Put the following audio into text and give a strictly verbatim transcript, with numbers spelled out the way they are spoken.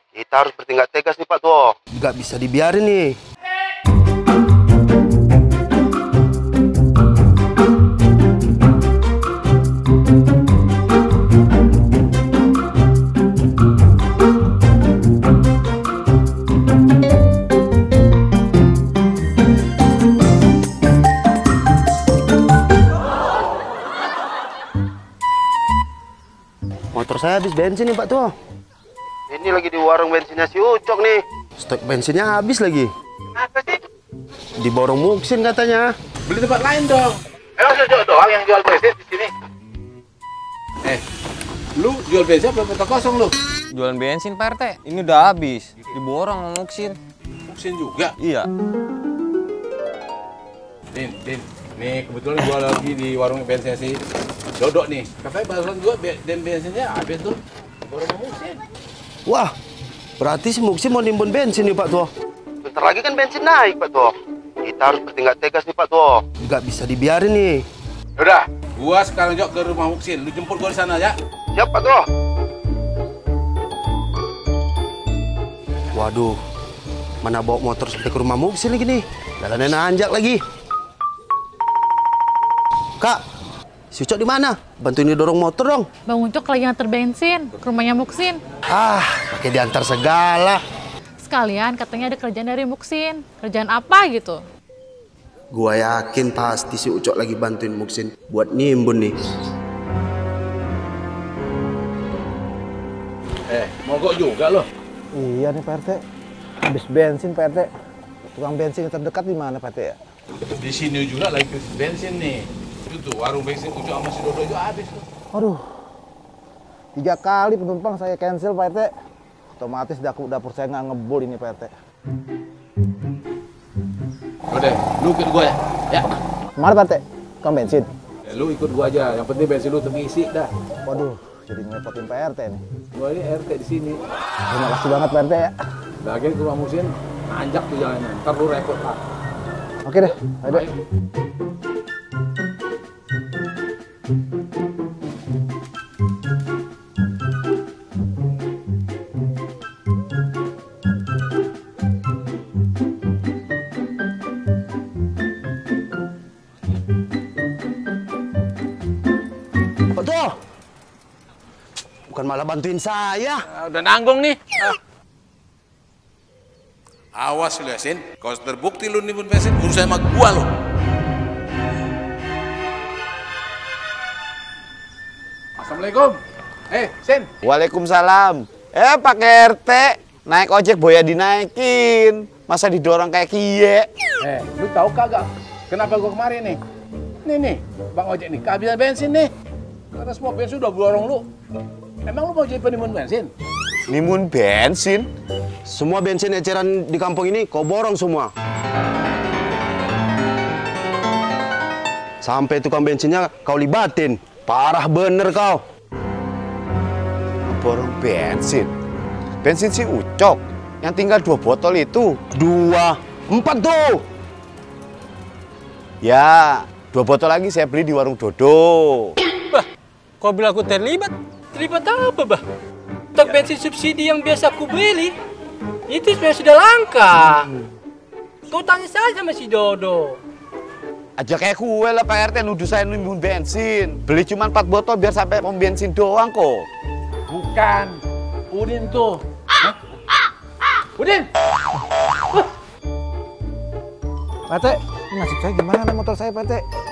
Kita harus bertindak tegas nih Pak Tuo. Nggak bisa dibiarin nih. Motor saya habis bensin nih Pak Tuo. Ini lagi di warung bensinnya si Ucok nih. Stok bensinnya habis lagi. Apa sih? Di borong Muksin katanya. Beli tempat lain dong. Emang si Ucok doang yang jual bensin di sini? Eh, lu jual bensin apa motor kosong lu? Jualan bensin Pak R T. Ini udah habis. Di borong sama Muksin. Muksin juga? Iya. Din, Din. Nih kebetulan gua lagi di warung bensin si Dodok nih. Katanya barusan gua dan bensinnya habis tuh. Borong Muksin. Wah, berarti si Muksin mau nimbun bensin nih Pak Tuo. Bentar lagi kan bensin naik Pak Tuo. Kita harus bertindak tegas nih Pak Tuo. Nggak bisa dibiarin nih. Udah, gua sekarang jok ke rumah Muksin. Lu jemput gua di sana ya. Siap Pak Tuo. Waduh, mana bawa motor sampai ke rumah Muksin lagi nih. Jalannya nanjak lagi. Kak, si Ucok di mana? Bantuin dia dorong motor dong. Bang Ucok lagi nganter bensin ke rumahnya Muksin. Ah, pakai diantar segala. Sekalian katanya ada kerjaan dari Muksin. Kerjaan apa gitu? Gua yakin pasti si Ucok lagi bantuin Muksin buat nimbun nih. Eh, mogok juga loh. Iya nih Pak R T. Habis bensin Pak R T. Tukang bensin yang terdekat di mana Pak R T ya? Di sini juga lagi krisis bensin nih. Itu warung bensin Ucok sama si Dodo juga habis tuh. Aduh. Tiga kali penumpang saya cancel Pak R T. Otomatis dapur, dapur saya nggak ngebul ini Pak R T. Udah, lu ikut gua ya. Ya. Kemana Pak R T? Tukang bensin? Ya, lu ikut gua aja. Yang penting bensin lu terisi dah. Waduh, jadi ngerepotin Pak R T nih. Gua ini R T di sini. Terima kasih banget Pak R T ya. Lagian ke rumah Muksin nanjak tuh jalannya. Ntar lu repot Pak. Oke deh, ayo deh. Betul. Bukan malah bantuin saya. Nah, udah nanggung nih. Ah. Awas lu ya, Sin. Kalau terbukti lu nimbun bensin, urusan sama gua lo. Assalamualaikum. Eh, Sin. Waalaikumsalam. Eh, Pak R T, naik ojek boya dinaikin. Masa didorong kayak kie? Eh, lu tahu kagak kenapa gua kemarin nih? Nih nih, Bang Ojek nih, kehabisan bensin nih. Karena semua bensin udah borong lu. Emang lu mau jadi penimbun bensin? Nimbun bensin? Semua bensin eceran di kampung ini kau borong semua. Sampai tukang bensinnya kau libatin. Parah bener kau. Borong bensin? Bensin si Ucok yang tinggal dua botol itu. Dua, empat tuh. Ya, dua botol lagi saya beli di warung Dodo. Bah, kau bilang aku terlibat? Terlibat apa, Bah? Stok bensin subsidi yang biasa aku beli, itu sebenarnya sudah langka. Kau tanya saja sama si Dodo. Aja kayak kue lah Pak R T nuduh saya nimbun bensin. Beli cuma empat botol biar sampai pom bensin doang kok. Bukan. Udin tuh. Hah? Udin! Pak R T, ini nasib saya gimana motor saya Pak R T?